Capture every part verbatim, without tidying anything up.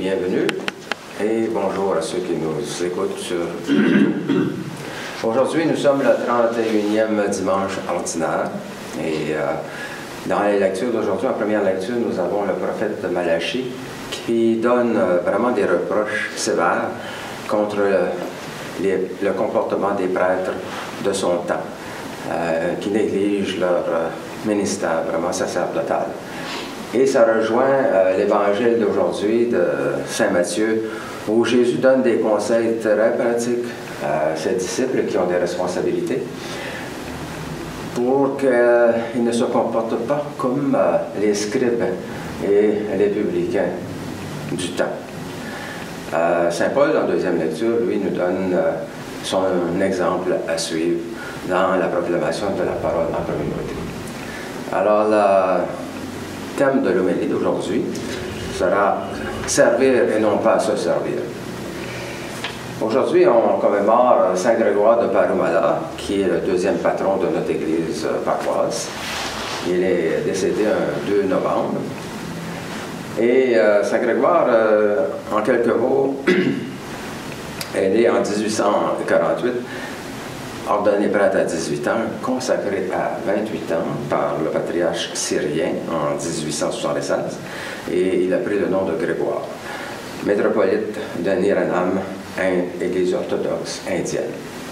bienvenue et bonjour à ceux qui nous écoutent sur YouTube. Aujourd'hui, nous sommes le trente et unième dimanche ordinaire et euh, dans les lectures d'aujourd'hui, en première lecture, nous avons le prophète Malachie qui donne euh, vraiment des reproches sévères contre le, les, le comportement des prêtres de son temps, euh, qui négligent leur euh, ministère vraiment sacerdotal. Et ça rejoint euh, l'évangile d'aujourd'hui de Saint Matthieu, où Jésus donne des conseils très pratiques à ses disciples qui ont des responsabilités pour qu'ils ne se comportent pas comme euh, les scribes et les publicains du temps. Euh, Saint Paul, en deuxième lecture, lui, nous donne euh, son exemple à suivre dans la proclamation de la parole en communauté. Alors, le thème de l'homélie d'aujourd'hui sera « Servir et non pas se servir ». Aujourd'hui, on commémore Saint Grégoire de Parumala, qui est le deuxième patron de notre église paroisse. Il est décédé le deux novembre. Et euh, Saint Grégoire, euh, en quelques mots, est né en dix-huit cent quarante-huit, ordonné prêtre à dix-huit ans, consacré à vingt-huit ans par le patriarche syrien en dix-huit cent soixante-seize, et il a pris le nom de Grégoire, métropolite de Niranam, église orthodoxe indienne.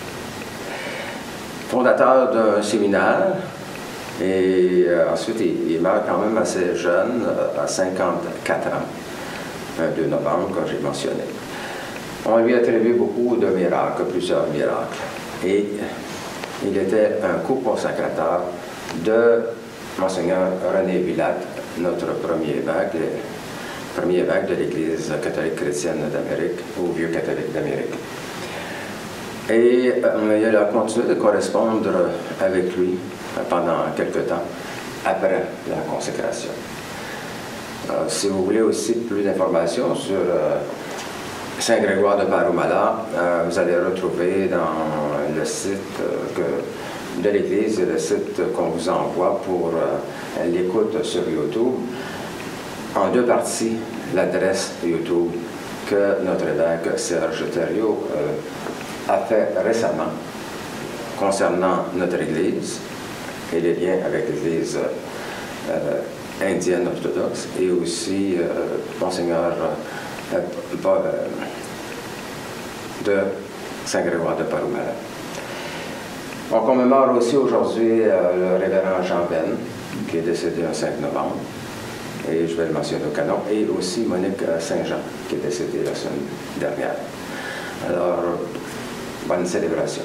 Fondateur d'un séminaire, et euh, ensuite il, il meurt quand même assez jeune, euh, à cinquante-quatre ans, le deux novembre, comme j'ai mentionné. On lui attribue beaucoup de miracles, plusieurs miracles. Et il était un co-consacrateur de Monseigneur René Villatte, notre premier évêque, le premier évêque de l'Église catholique chrétienne d'Amérique, ou vieux catholique d'Amérique. Et euh, il a continué de correspondre avec lui pendant quelque temps après la consécration. Alors, si vous voulez aussi plus d'informations sur euh, Saint Grégoire de Parumala, euh, vous allez retrouver dans le site euh, que, de l'Église, le site qu'on vous envoie pour euh, l'écoute sur YouTube, en deux parties, l'adresse YouTube que notre évêque Serge Thériault euh, a fait récemment concernant notre Église et les liens avec l'Église euh, indienne orthodoxe et aussi euh, Monseigneur euh, euh, de Saint Grégoire de Parumala. On commémore aussi aujourd'hui euh, le révérend Jean Ben, qui est décédé le cinq novembre, et je vais le mentionner au canon, et aussi Monique Saint-Jean, qui est décédée la semaine dernière. Alors, bonne célébration.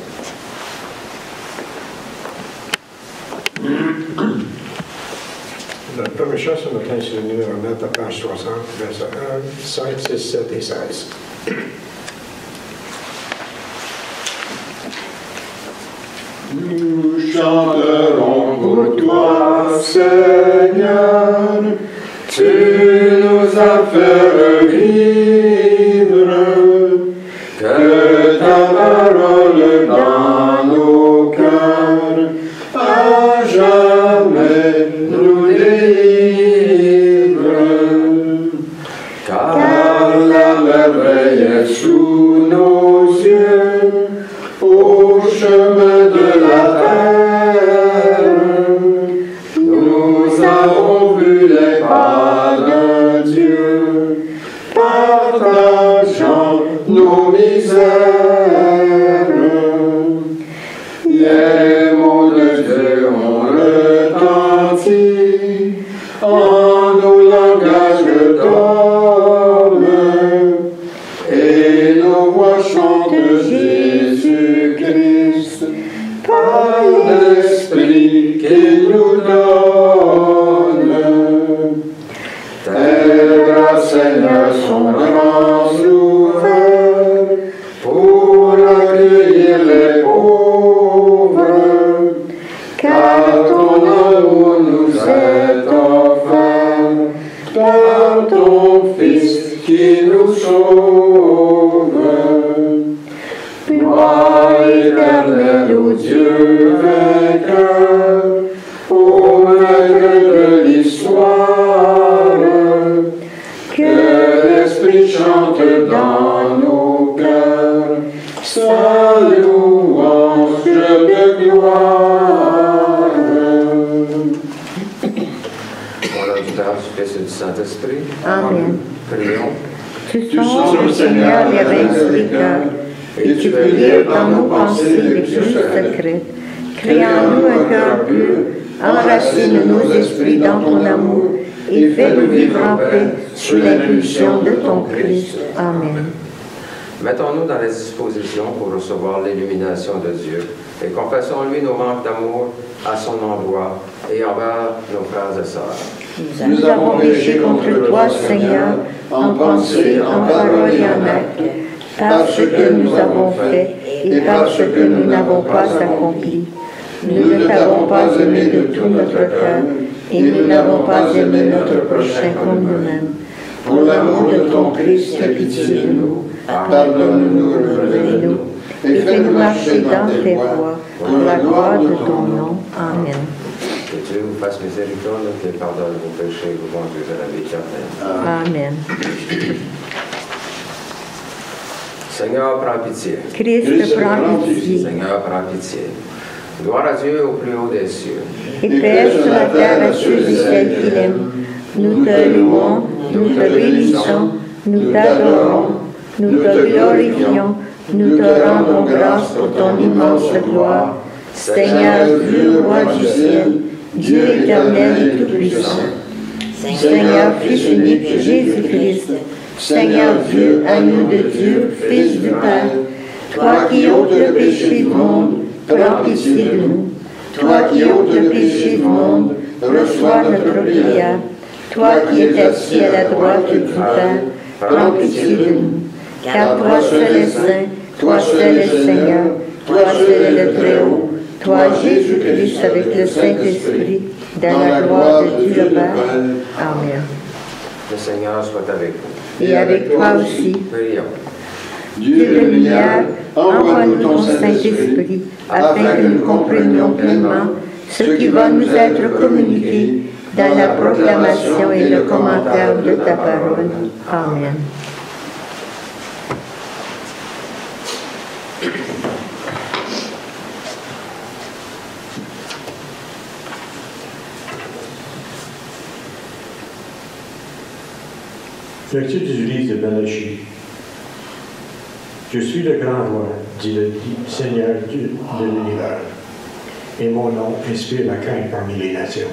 Notre premier chant ce matin, c'est le numéro neuf à page soixante, versets un, cinq, six, sept et seize. Nous chanterons pour toi, Seigneur, tu nous as fait revivre, que ta parole dans nos cœurs à jamais nous délivre. Car la merveille est sous nos yeux, au chemin de la terre, nous avons vu les pas de Dieu, partageant nos misères. Les mots de Dieu ont retenti en nos langages d'hommes, et nos voix chantent Jésus-Christ par l'Esprit qu'il nous donne. Tes bras, Seigneur, sont grands ouverts pour accueillir les pauvres, car ton amour nous est offert par ton Fils qui nous sauve. Gloire éternelle au Dieu vainqueur, au maître de l'histoire, que l'Esprit chante monte dans nos cœurs, sa louange de gloire. Au nom du Père, du Fils et du Saint-Esprit. Amen. Prions. Tu sondes, Seigneur, les reins des cœurs, et tu peux lire dans nos pensées les plus secrètes. Crée en nous un cœur pur, enracine nos esprits dans ton amour, et fais-nous vivre en paix sous l'impulsion de ton Christ. Amen. Mettons-nous dans la disposition pour recevoir l'illumination de Dieu et confessons-lui nos manques d'amour à son endroit et envers nos frères et sœurs. Nous avons péché contre toi, Seigneur, en pensée, en parole et en acte, par ce que nous avons fait et par ce que nous n'avons pas accompli. Nous ne t'avons pas aimé de tout notre cœur et nous n'avons pas aimé notre prochain comme nous-mêmes. Pour l'amour de ton Christ, aie pitié de nous, pardonne-nous, relève-nous, et fais-nous marcher dans tes voies, pour la gloire de ton nom. Amen. Que Dieu vous fasse miséricorde, qu'il pardonne vos péchés et vous conduise à la vie éternelle. Amen. Seigneur, prends pitié. Christ, prends pitié. Seigneur, prends pitié. Gloire à Dieu au plus haut des cieux. Et paix sur la terre à ceux et celles qu'il aime. Nous te louons, nous te bénissons, nous t'adorons, nous te glorifions, nous te rendons grâce pour ton immense gloire. Seigneur Dieu, roi du ciel, Dieu éternel et tout-puissant. Seigneur Fils unique, Jésus-Christ, Seigneur Dieu, agneau de Dieu, Fils du Père, toi qui ôtes le péché du monde, prends pitié de nous. Toi qui ôtes le péché du monde, reçois notre prière. Toi qui es assis à la droite du Père, prends pitié de nous. Car toi seul es saint, toi seul es Seigneur, toi seul es le Très-Haut, toi Jésus-Christ avec le Saint-Esprit, dans la gloire de Dieu le Père. Amen. Le Seigneur soit avec vous. Et avec toi aussi. Prions. Dieu de lumière, envoie-nous ton Saint-Esprit, afin que nous comprenions pleinement ce qui va nous être communiqué dans la proclamation et le commentaire de ta parole. Amen. Lecture du livre de Malachie. Je suis le grand roi, dit le Seigneur Dieu de l'univers, et mon nom inspire la crainte parmi les nations.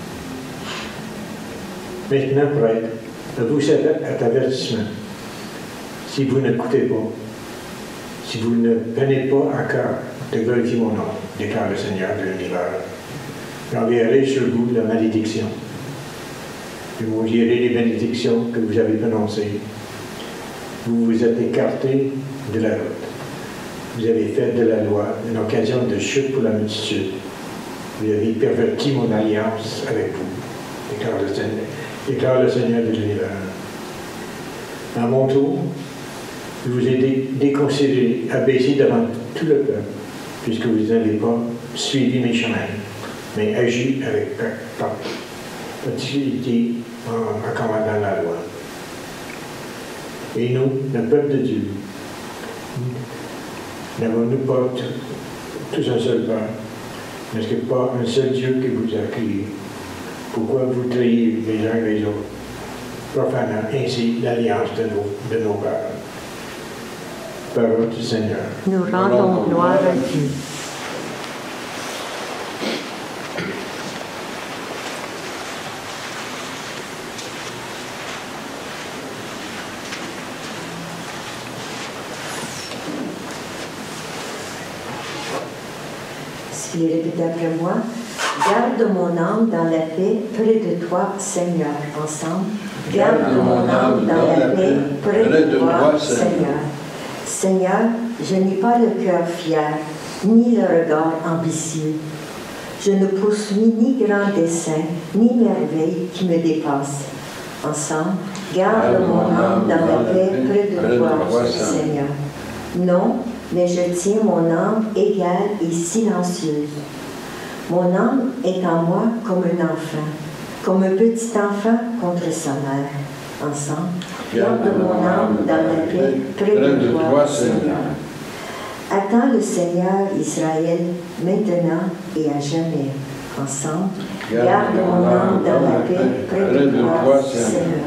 Maintenant, prêtre, vous cet avertissement. Si vous n'écoutez pas, si vous ne prenez pas à cœur de glorifier mon nom, déclare le Seigneur de l'univers, j'enverrai sur vous la malédiction. Je vous dirai les bénédictions que vous avez prononcées. Vous vous êtes écartés de la route. Vous avez fait de la loi une occasion de chute pour la multitude. Vous avez perverti mon alliance avec vous, déclare le Seigneur, déclare le Seigneur de l'univers. À mon tour, je vous ai dé déconsidéré, abaissé devant tout le peuple, puisque vous n'avez pas suivi mes chemins, mais agi avec particularité en accommodant la loi. Et nous, le peuple de Dieu, n'avons-nous pas tous un seul Père? N'est-ce que pas un seul Dieu qui vous a créé? Pourquoi vous trahissez les uns les autres, profanant ainsi l'alliance de nos, de nos pères? Parole du Seigneur. Nous rendons gloire à Dieu. Si répétez après moi, garde mon âme dans la paix près de toi, Seigneur. Ensemble, garde mon âme dans la paix près de toi, Seigneur. Seigneur, je n'ai pas le cœur fier, ni le regard ambitieux. Je ne poursuis ni grand dessein, ni merveille qui me dépasse. Ensemble, garde mon âme dans la paix près de toi, Seigneur. Non, mais je tiens mon âme égale et silencieuse. Mon âme est en moi comme un enfant, comme un petit enfant contre sa mère. ensemble. Garde mon âme dans la paix près de toi, Seigneur. Attends le Seigneur Israël, maintenant et à jamais. Ensemble, garde mon âme dans la paix près de toi, Seigneur.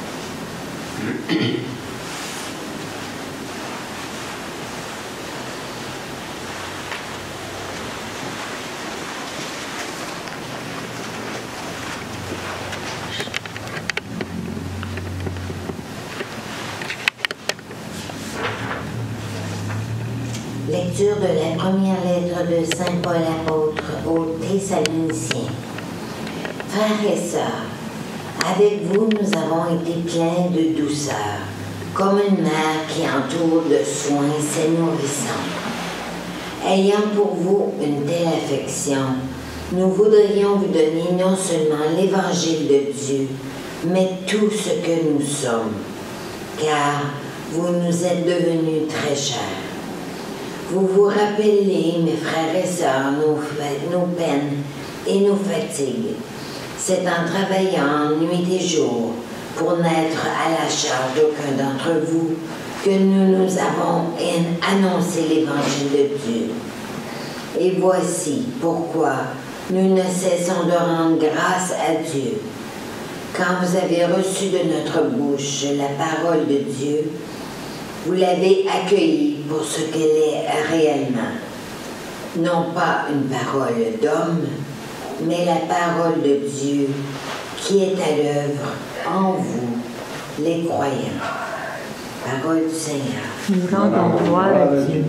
Lecture de la première lettre de Saint Paul apôtre aux Thessaloniciens. Frères et sœurs, avec vous nous avons été pleins de douceur, comme une mère qui entoure de soins ses nourrissants. Ayant pour vous une telle affection, nous voudrions vous donner non seulement l'évangile de Dieu, mais tout ce que nous sommes, car vous nous êtes devenus très chers. Vous vous rappelez, mes frères et sœurs, nos, nos peines et nos fatigues. C'est en travaillant nuit et jour pour n'être à la charge d'aucun d'entre vous que nous nous avons annoncé l'évangile de Dieu. Et voici pourquoi nous ne cessons de rendre grâce à Dieu. Quand vous avez reçu de notre bouche la parole de Dieu, vous l'avez accueillie pour ce qu'elle est réellement. Non pas une parole d'homme, mais la parole de Dieu qui est à l'œuvre en vous, les croyants. Parole du Seigneur. Nous rendons gloire à Dieu.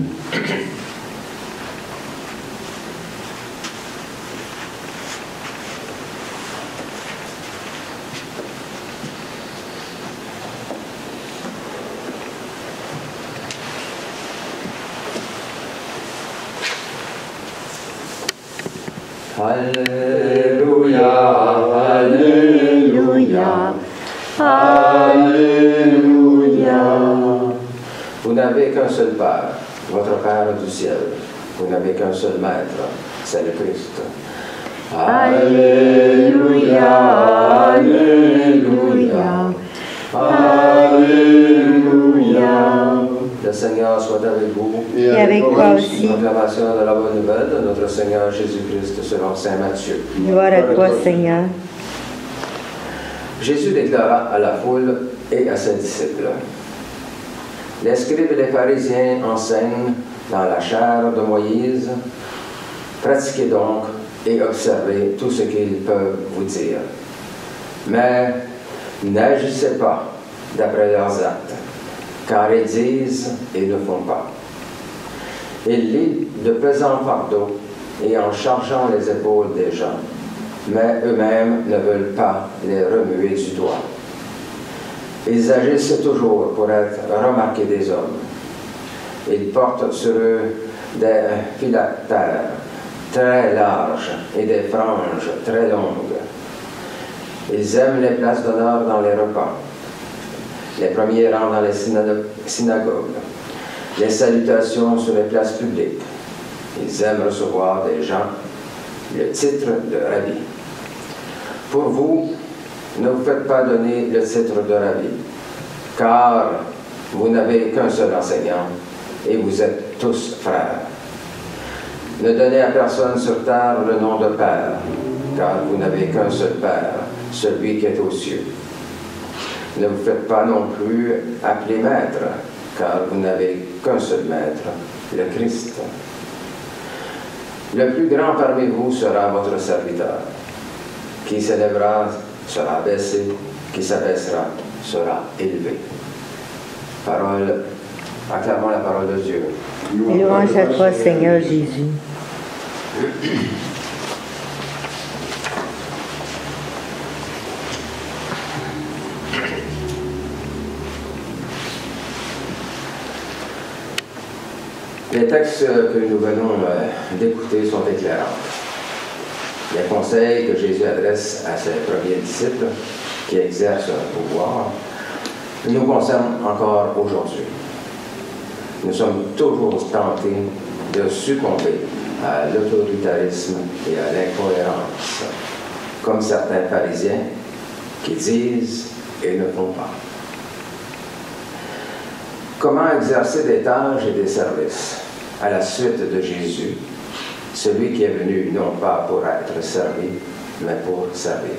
Alléluia, Alléluia, Alléluia. Vous n'avez qu'un seul Père, votre Père du ciel. Vous n'avez qu'un seul Maître, c'est le Christ. Alléluia, Alléluia, Alléluia. Le Seigneur soit avec vous. Et avec toi aussi. Proclamation de la bonne nouvelle de notre Seigneur Jésus-Christ selon saint Matthieu. Gloire à toi, Seigneur. Jésus déclara à la foule et à ses disciples: les scribes et les pharisiens enseignent dans la chair de Moïse. Pratiquez donc et observez tout ce qu'ils peuvent vous dire. Mais n'agissez pas d'après leurs actes, car ils disent et ne font pas. Ils lient de pesants fardeaux et en chargeant les épaules des gens, mais eux-mêmes ne veulent pas les remuer du doigt. Ils agissent toujours pour être remarqués des hommes. Ils portent sur eux des phylactères très larges et des franges très longues. Ils aiment les places d'honneur dans les repas, les premiers rangs dans les synagogues, les salutations sur les places publiques. Ils aiment recevoir des gens le titre de rabbi. Pour vous, ne vous faites pas donner le titre de rabbi, car vous n'avez qu'un seul enseignant et vous êtes tous frères. Ne donnez à personne sur terre le nom de Père, car vous n'avez qu'un seul Père, celui qui est aux cieux. Ne vous faites pas non plus appeler maître, car vous n'avez qu'un seul maître, le Christ. Le plus grand parmi vous sera votre serviteur. Qui s'élèvera sera abaissé, qui s'abaissera sera élevé. Parole, acclamons la parole de Dieu. Louange à toi, Seigneur Jésus. Les textes que nous venons d'écouter sont éclairants. Les conseils que Jésus adresse à ses premiers disciples qui exercent un pouvoir nous concernent encore aujourd'hui. Nous sommes toujours tentés de succomber à l'autoritarisme et à l'incohérence, comme certains pharisiens qui disent et ne font pas. Comment exercer des tâches et des services à la suite de Jésus, celui qui est venu non pas pour être servi, mais pour servir?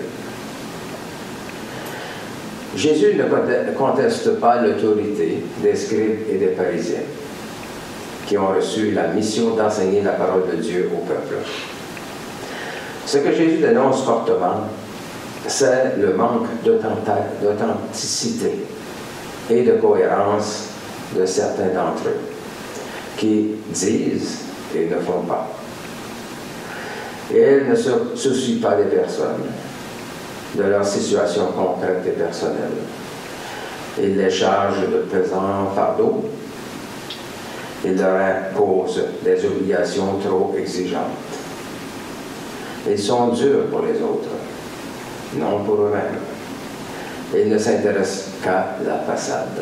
Jésus ne conteste pas l'autorité des scribes et des pharisiens qui ont reçu la mission d'enseigner la parole de Dieu au peuple. Ce que Jésus dénonce fortement, c'est le manque d'authenticité et de cohérence de certains d'entre eux, qui disent et ne font pas. Et ils ne se soucient pas des personnes, de leur situation concrète et personnelle. Ils les chargent de pesants fardeaux. Ils leur imposent des obligations trop exigeantes. Ils sont durs pour les autres, non pour eux-mêmes. Ils ne s'intéressent qu'à la façade.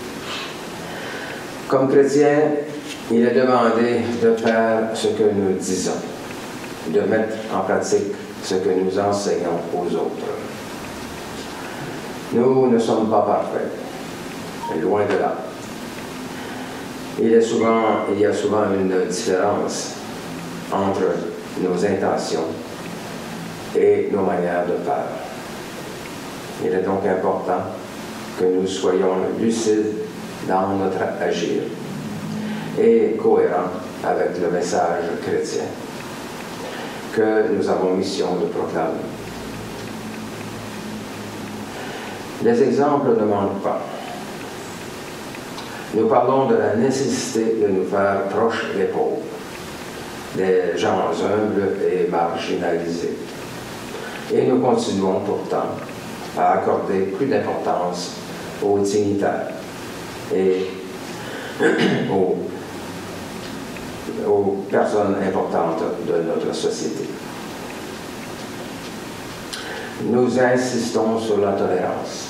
Comme chrétiens, il est demandé de faire ce que nous disons, de mettre en pratique ce que nous enseignons aux autres. Nous ne sommes pas parfaits, loin de là. Il y a souvent, il y a souvent une différence entre nos intentions et nos manières de faire. Il est donc important que nous soyons lucides dans notre agir et cohérents avec le message chrétien que nous avons mission de proclamer. Les exemples ne manquent pas. Nous parlons de la nécessité de nous faire proches des pauvres, des gens humbles et marginalisés. Et nous continuons pourtant à accorder plus d'importance aux dignitaires et aux, aux personnes importantes de notre société. Nous insistons sur la tolérance.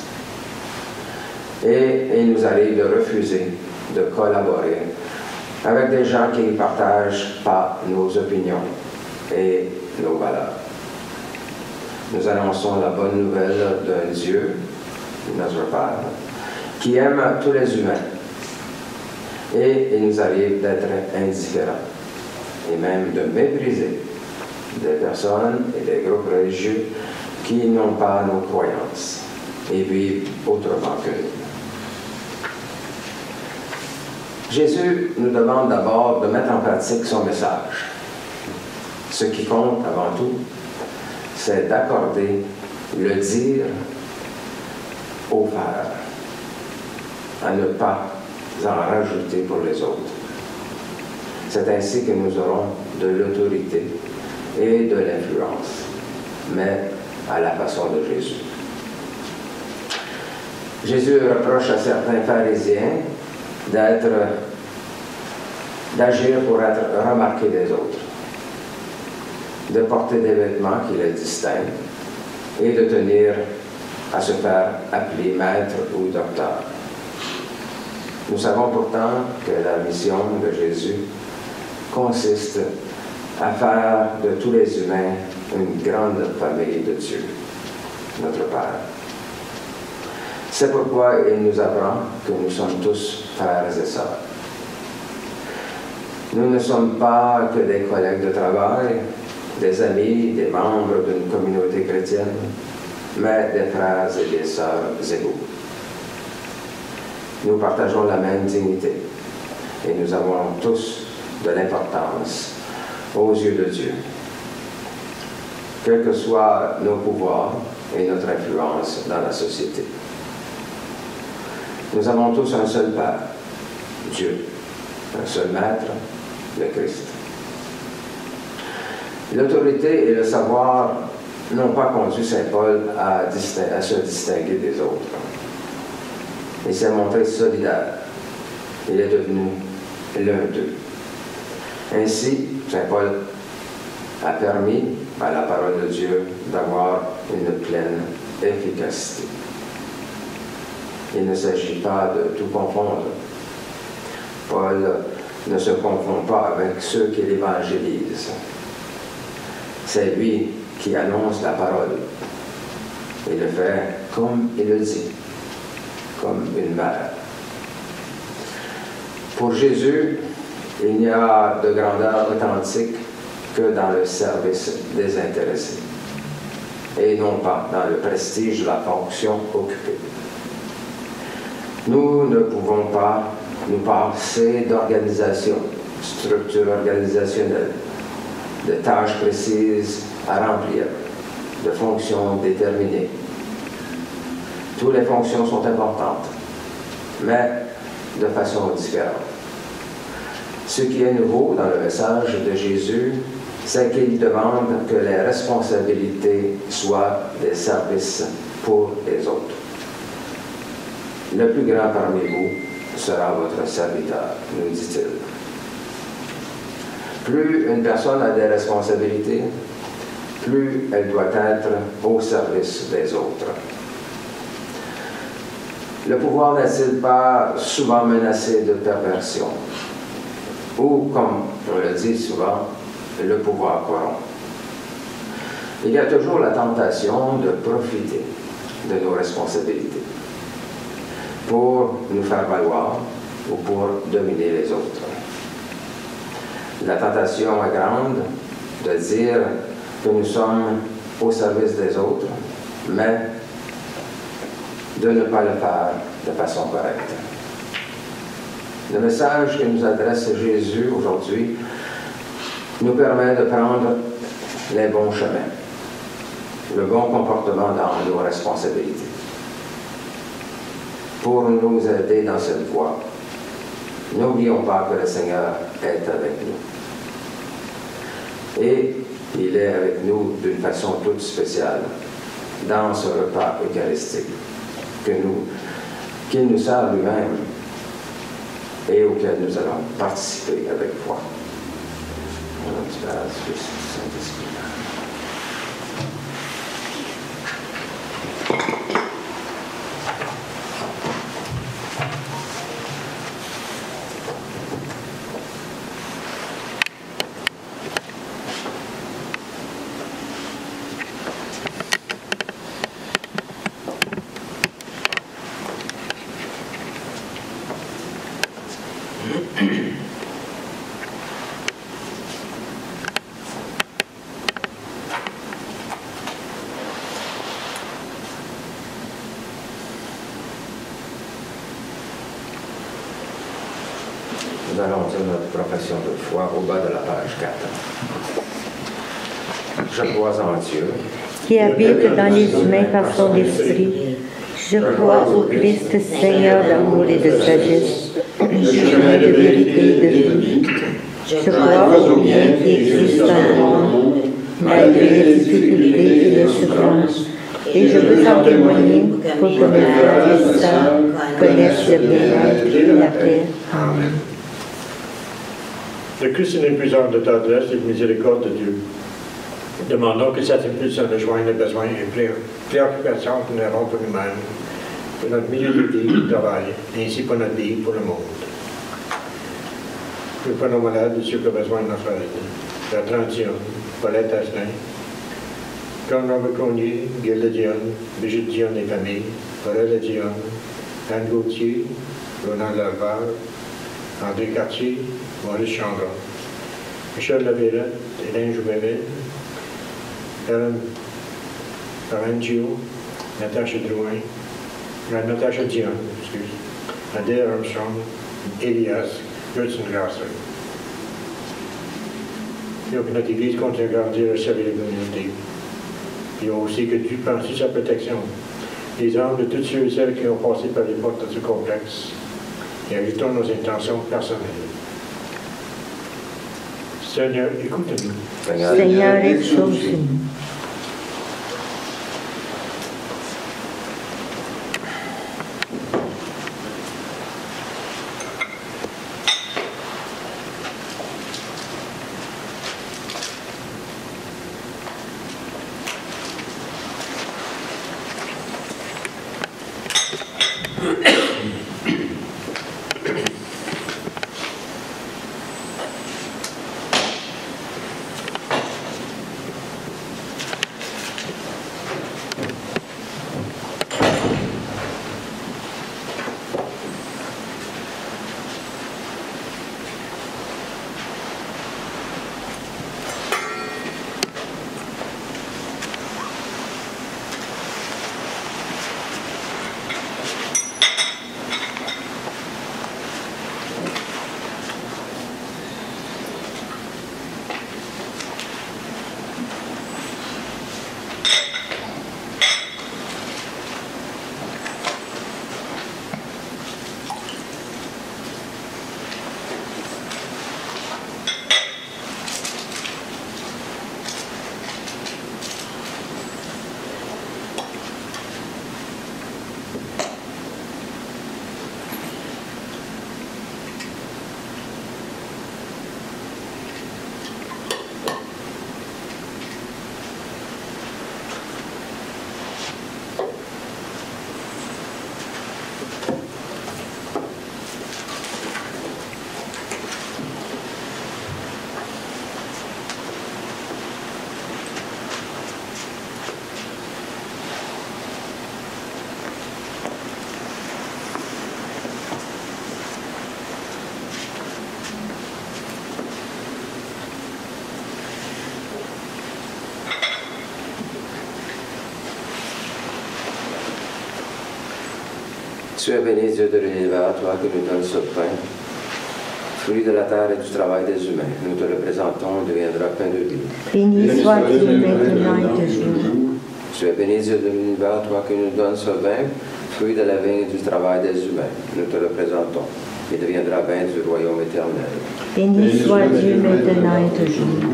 Et il nous arrive de refuser de collaborer avec des gens qui ne partagent pas nos opinions et nos valeurs. Nous annonçons la bonne nouvelle d'un Dieu, notre Père, qui aime tous les humains. Et il nous arrive d'être indifférents et même de mépriser des personnes et des groupes religieux qui n'ont pas nos croyances et vivent autrement que nous. Jésus nous demande d'abord de mettre en pratique son message. Ce qui compte avant tout, c'est d'accorder le dire au faire, à ne pas en rajouter pour les autres. C'est ainsi que nous aurons de l'autorité et de l'influence, mais à la façon de Jésus. Jésus reproche à certains pharisiens d'être, d'agir pour être remarqués des autres, de porter des vêtements qui les distinguent et de tenir à se faire appeler maître ou docteur. Nous savons pourtant que la mission de Jésus consiste à faire de tous les humains une grande famille de Dieu, notre Père. C'est pourquoi il nous apprend que nous sommes tous frères et sœurs. Nous ne sommes pas que des collègues de travail, des amis, des membres d'une communauté chrétienne, mais des frères et des sœurs égaux. Nous partageons la même dignité et nous avons tous de l'importance aux yeux de Dieu, quels que soient nos pouvoirs et notre influence dans la société. Nous avons tous un seul Père, Dieu, un seul Maître, le Christ. L'autorité et le savoir n'ont pas conduit saint Paul à, à se distinguer des autres. Il s'est montré solidaire. Il est devenu l'un d'eux. Ainsi, saint Paul a permis à la parole de Dieu d'avoir une pleine efficacité. Il ne s'agit pas de tout confondre. Paul ne se confond pas avec ceux qui l'évangélisent. C'est lui qui annonce la parole. Il le fait comme il le dit. comme une mère. Pour Jésus, il n'y a de grandeur authentique que dans le service désintéressé, et non pas dans le prestige de la fonction occupée. Nous ne pouvons pas nous passer d'organisation, structure organisationnelle, de tâches précises à remplir, de fonctions déterminées. Toutes les fonctions sont importantes, mais de façon différente. Ce qui est nouveau dans le message de Jésus, c'est qu'il demande que les responsabilités soient des services pour les autres. Le plus grand parmi vous sera votre serviteur, nous dit-il. Plus une personne a des responsabilités, plus elle doit être au service des autres. Le pouvoir n'est-il pas souvent menacé de perversion? Ou, comme on le dit souvent, le pouvoir corrompt. Il y a toujours la tentation de profiter de nos responsabilités pour nous faire valoir ou pour dominer les autres. La tentation est grande de dire que nous sommes au service des autres, mais de ne pas le faire de façon correcte. Le message que nous adresse Jésus aujourd'hui nous permet de prendre les bons chemins, le bon comportement dans nos responsabilités. Pour nous aider dans cette voie, n'oublions pas que le Seigneur est avec nous. Et il est avec nous d'une façon toute spéciale dans ce repas eucharistique que nous, qu'il nous sert lui-même et auquel nous allons participer avec foi. Au nom du Père, du Fils et du Saint-Esprit. Nous allons dire notre profession de foi au bas de la page quatre. Je crois en Dieu, qui habite dans les humains par son esprit. Je crois au Christ, Seigneur d'amour et de sagesse, chemin de vérité et de vie. Je crois au bien qui existe dans le monde, malgré les difficultés et les souffrances, et je veux en témoigner pour que mes frères et sœurs connaissent le bien-être et la paix. Amen. Le Christ est l'épuiseur de tendresse et de miséricorde de Dieu. Demandons que cette impulsion rejoigne les besoins et préoccupations que nous avons pour nous-mêmes, pour notre milieu de vie, de travail, et ainsi pour notre vie, pour le monde. Nous prenons malades et ceux qui ont besoin de notre aide. Bertrand Dion, Paulette Asselin, Conrad Connier, Gilda Dion, Brigitte Dion et famille, Aurélie Dion, Anne Gauthier, Ronan Lalvar, André Cartier, Maurice Chandron, Michel Lavirette, Hélène Jouméville, Hélène Parangio, Natacha Drouin, Natacha Dion, excuse, Adèle Armstrong, Elias, Gertson Grasser. Et que notre Église continue à grandir et servir la communauté. Et aussi que Dieu pense sur sa protection. Les âmes de tous ceux et celles qui ont passé par les portes de ce complexe. Et ajoutons nos intentions personnelles. Seigneur, écoute-nous. Seigneur, exauce-nous. Tu es béni, Dieu de l'univers, toi qui nous donnes ce pain, fruit de la terre et du travail des humains. Nous te le présentons, il deviendra pain de vie. Béni sois-tu maintenant et toujours. Tu es béni, Dieu de l'univers, toi qui nous donnes ce vin, fruit de la vigne et du travail des humains. Nous te le présentons. Il deviendra vin du royaume éternel. Béni soit Dieu maintenant et toujours.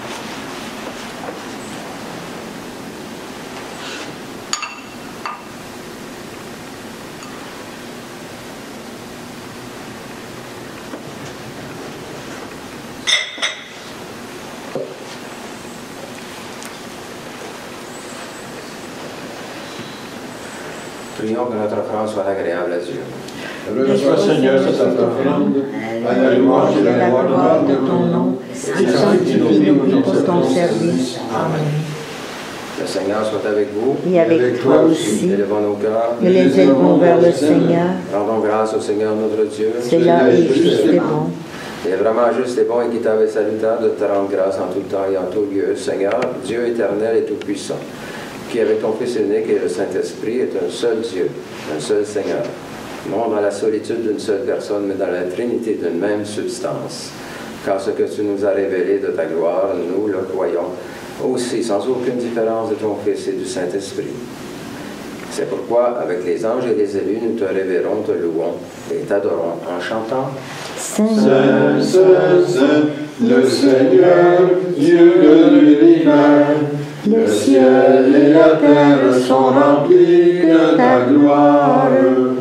Prions que notre offrande soit agréable à Dieu. Reçois, Seigneur, cette offrande, à la louange et la gloire de ton nom, et sanctifie nos vies pour ton service. Amen. Le Seigneur soit avec vous. Et avec toi aussi. Élevons nos cœurs. Nous les élevons vers le Seigneur. Rendons grâce au Seigneur notre Dieu. Cela est juste et bon. Il est vraiment juste et bon, équitable et salutaire de te rendre grâce en tout temps et en tout lieu, Seigneur, Dieu éternel et tout-puissant, qui avec ton Fils unique et le Saint-Esprit est un seul Dieu, un seul Seigneur, non dans la solitude d'une seule personne, mais dans la trinité d'une même substance. Car ce que tu nous as révélé de ta gloire, nous le croyons aussi, sans aucune différence de ton Fils et du Saint-Esprit. C'est pourquoi, avec les anges et les élus, nous te révérons, te louons et t'adorons en chantant Saint, Saint, Saint, Saint, le Seigneur, Dieu de l'univers. Le ciel et la terre sont remplis de ta gloire.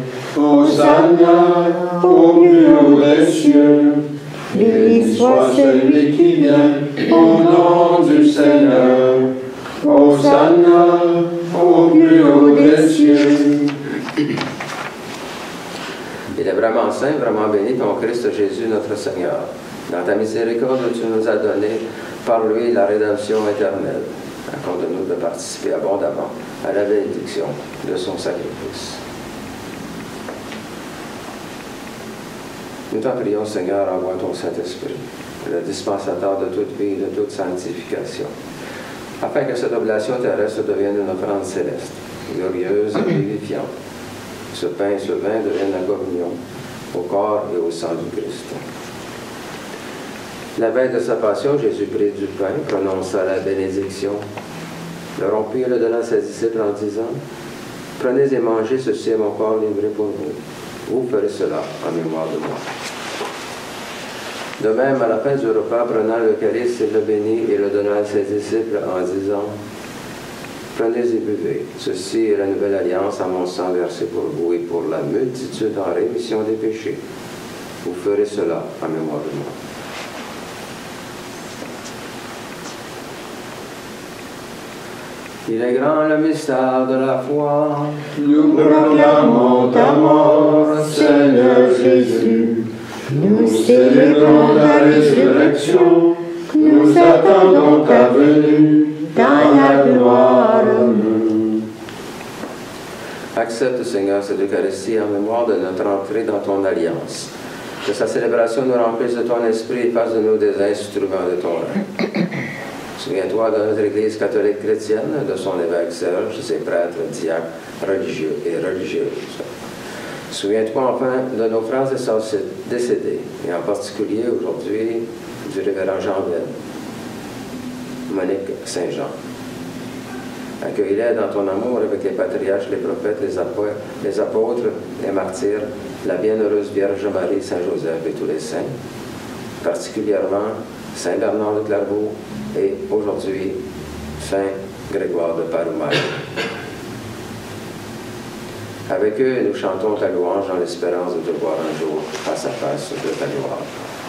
Hosanna au plus haut des cieux. Béni soit celui qui vient au nom du Seigneur. Hosanna au plus haut des cieux. Il est vraiment saint, vraiment béni, ton Christ Jésus, notre Seigneur. Dans ta miséricorde, tu nous as donné par lui la rédemption éternelle. Accorde-nous de participer abondamment à la bénédiction de son sacrifice. Nous t'en prions, Seigneur, envoie ton Saint-Esprit, le dispensateur de toute vie et de toute sanctification, afin que cette oblation terrestre devienne une offrande céleste, glorieuse et vivifiante. Ce pain et ce vin deviennent la communion au corps et au sang du Christ. La veille de sa passion, Jésus prit du pain, prononça la bénédiction, le rompit et le donna à ses disciples en disant « Prenez et mangez, ceci est mon corps livré pour vous. Vous ferez cela en mémoire de moi. » De même, à la fin du repas, prenant le calice, il le bénit et le donna à ses disciples en disant « Prenez et buvez, ceci est la nouvelle alliance en mon sang versé pour vous et pour la multitude en rémission des péchés. Vous ferez cela en mémoire de moi. » Il est grand le mystère de la foi. Nous proclamons ta mort, Seigneur Jésus. Nous célébrons ta résurrection. Nous attendons ta venue dans la gloire. Accepte, Seigneur, cette Eucharistie en mémoire de notre entrée dans ton alliance. Que sa célébration nous remplisse de ton esprit et fasse de nous des instruments de ton règne. Souviens-toi de notre Église catholique chrétienne, de son évêque Serge, ses prêtres, diacres, religieux et religieuses. Souviens-toi enfin de nos frères et sœurs décédés, et en particulier aujourd'hui du révérend Jean Bel, Monique Saint-Jean. Accueille-les dans ton amour avec les patriarches, les prophètes, les apôtres, les apôtres, les martyrs, la bienheureuse Vierge Marie, Saint Joseph et tous les saints, particulièrement Saint Bernard de Clairvaux et aujourd'hui Saint Grégoire de Paroumal. Avec eux, nous chantons ta louange dans l'espérance de te voir un jour face à face de ta gloire.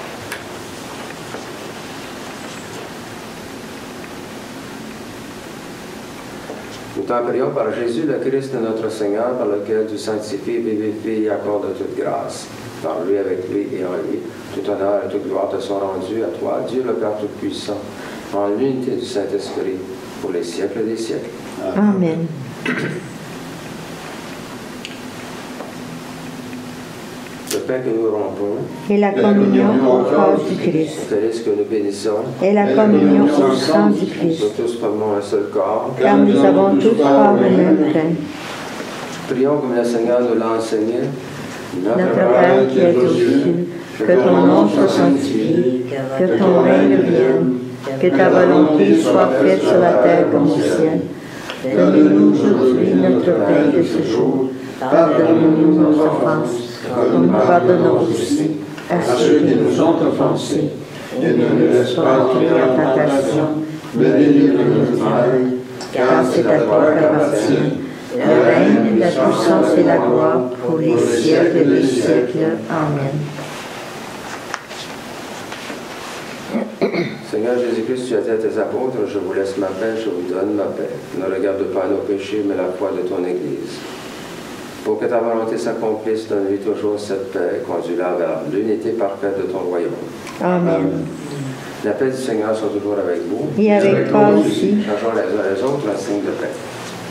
Nous t'en prions par Jésus, le Christ, notre Seigneur, par lequel tu sanctifies, vivifies et accordes toute grâce. Par lui, avec lui et en lui, tout honneur et toute gloire te sont rendus à toi, Dieu le Père Tout-Puissant, en l'unité du Saint-Esprit, pour les siècles des siècles. Amen. Le pain que nous rompons, Et la communion au corps du Christ. le calice que nous bénissons, Et la communion au sang du Christ. nous tous formons un seul corps, Car nous avons tous corps le même pain. Prions comme le Seigneur nous l'a enseigné. Notre Père qui es aux cieux, que ton nom soit sanctifié, que ton règne vienne, que ta volonté soit faite sur la terre comme au ciel. Donne-nous aujourd'hui notre pain de ce jour. Pardonne-nous nos offenses, comme nous pardonnons aussi à ceux qui nous ont offensés. Et ne nous laisse pas entrer en tentation, mais délivre-nous du mal, car c'est à toi qu'appartient le règne, la puissance et la gloire pour les siècles des siècles. Amen. Seigneur Jésus-Christ, tu as dit à tes apôtres, je vous laisse ma paix, je vous donne ma paix. Ne regarde pas nos péchés, mais la foi de ton Église. Pour que ta volonté s'accomplisse, donne-lui toujours cette paix, conduis-la vers l'unité parfaite de ton royaume. Amen. La paix du Seigneur soit toujours avec vous. Et avec toi aussi. Changeons les uns les autres un signe de paix.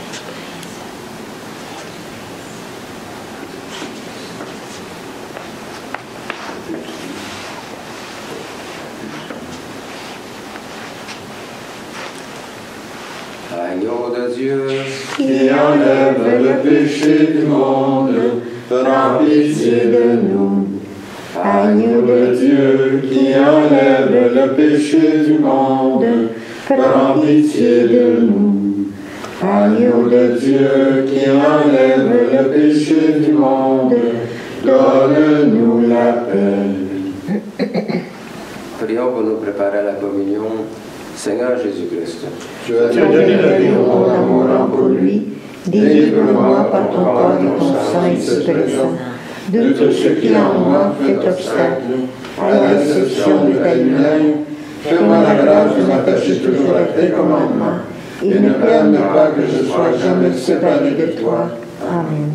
Agneau de Dieu, qui enlève le péché du monde, prends pitié de nous. Agneau de Dieu, qui enlève le péché du monde, prends pitié de nous. Agneau de Dieu, qui enlève le péché du monde, donne-nous la paix. prions pour nous préparer à la communion. Seigneur Jésus-Christ, Tu as donné la vie au monde en mourant pour lui. Délivre-moi par ton corps et ton sang ici présent de tout ce qui en moi fait obstacle à la réception de ta lumière. Fais-moi la grâce de m'attacher toujours à tes commandements et ne permets pas que je sois jamais séparé de toi. Amen.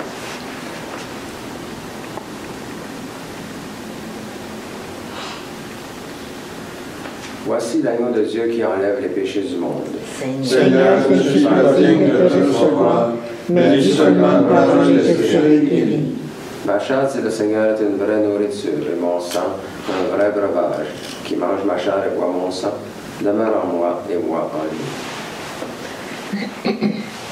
voici l'agneau de Dieu qui enlève les péchés du monde. Seigneur, je ne suis pas digne de te recevoir, mais dis seulement une parole et je serai guéri. Ma chair, dit le Seigneur, est une vraie nourriture, et mon sang, un vrai breuvage. Qui mange ma chair et boit mon sang, demeure en moi et moi en lui.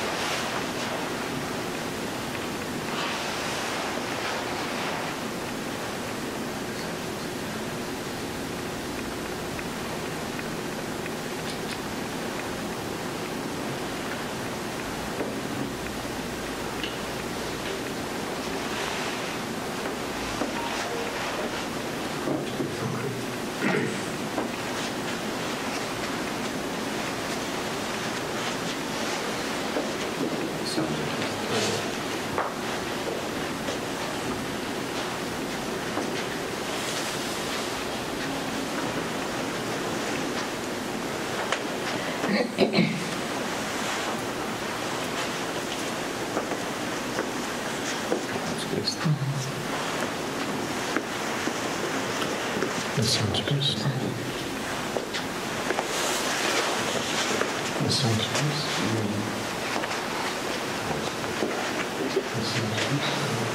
Le sang du Christ. Le sang du Christ. Le sang du Christ.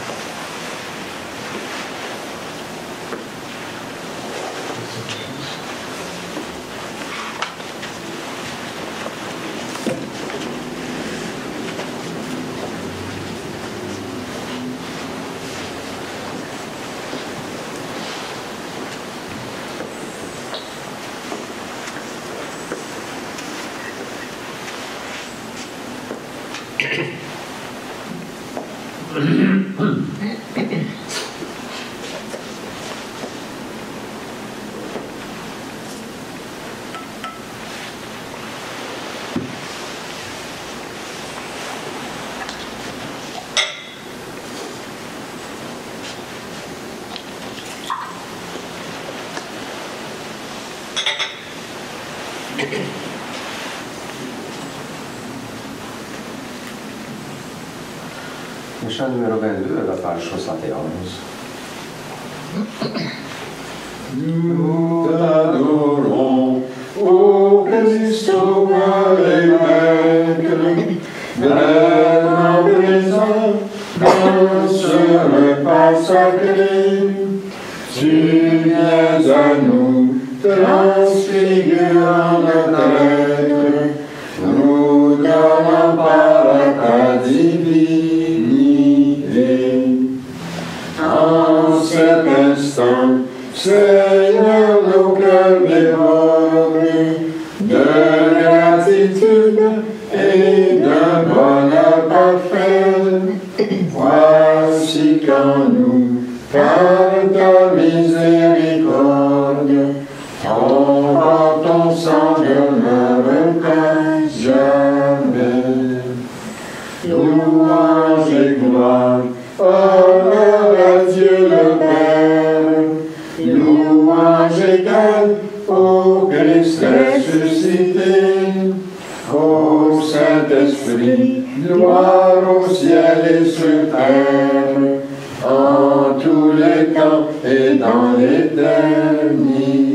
Le chant numéro vingt-deux à la page soixante et onze. Nous t'adorons, ô Christ, au roi et maître, vraiment présent dans ce repas sacré. Tu viens à nous, transfigurant notre être, nous donnant part à ta divine instant, Seigneur, nos cœurs débordent de gratitude et d'un bonheur parfait. Voici quand nous, par ta miséricorde, ton corps, ton sang demeure pas jamais. Louange et gloire, honneur à Dieu le Père, louange égale au Christ ressuscité, au Saint-Esprit, gloire au ciel et sur terre, en tous les temps et dans l'éternité.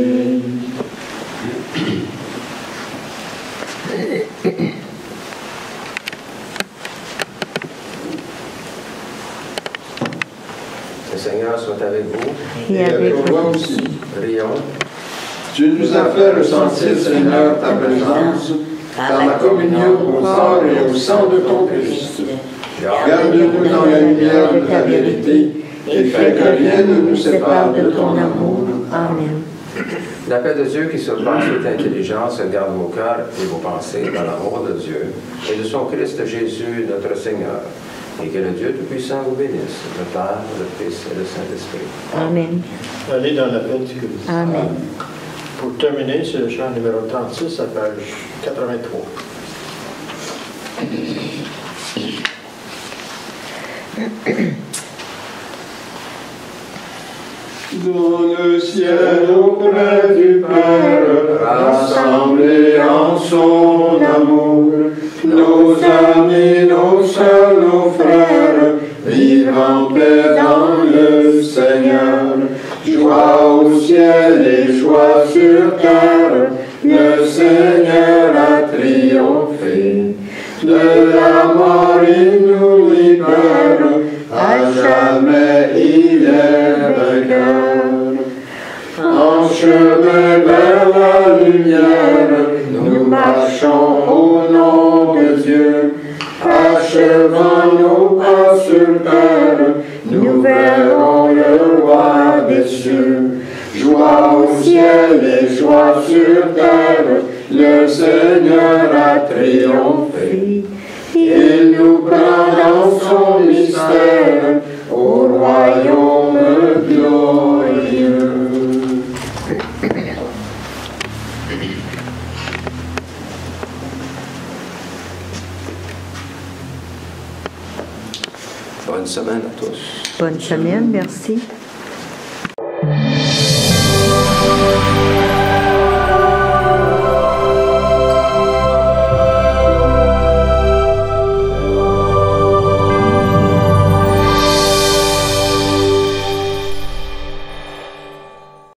Le Seigneur soit avec vous. Et avec toi vous. aussi. Prions. Tu nous as fait ressentir, Seigneur, ta présence par la communion au corps et au sang de ton Christ. Garde-nous dans la lumière de ta vérité et fais que rien ne nous sépare de ton amour. Amen. La paix de Dieu qui surpasse toute intelligence garde vos cœurs et vos pensées dans l'amour de Dieu et de son Christ Jésus, notre Seigneur. Et que le Dieu Tout-Puissant vous bénisse, le Père, le Fils et le Saint-Esprit. Amen. Allez dans la paix du Christ. Amen. Pour terminer, c'est le chant numéro trente-six à page quatre-vingt-trois. Dans le ciel auprès du Père, rassemblés en son amour, nos amis, nos sœurs, nos frères, vivent en paix dans le Seigneur. Joie au ciel et joie sur terre, le Seigneur a triomphé. De la mort il nous libère, à jamais il est vainqueur. En chemin vers la lumière, nous marchons au nom de Dieu. Achevant nos pas sur terre, nous verrons le roi des cieux. Joie au ciel et joie sur terre, le Seigneur a triomphé. Il nous prend dans son mystère, au royaume glorieux. Bonne semaine à tous. Bonne semaine, merci.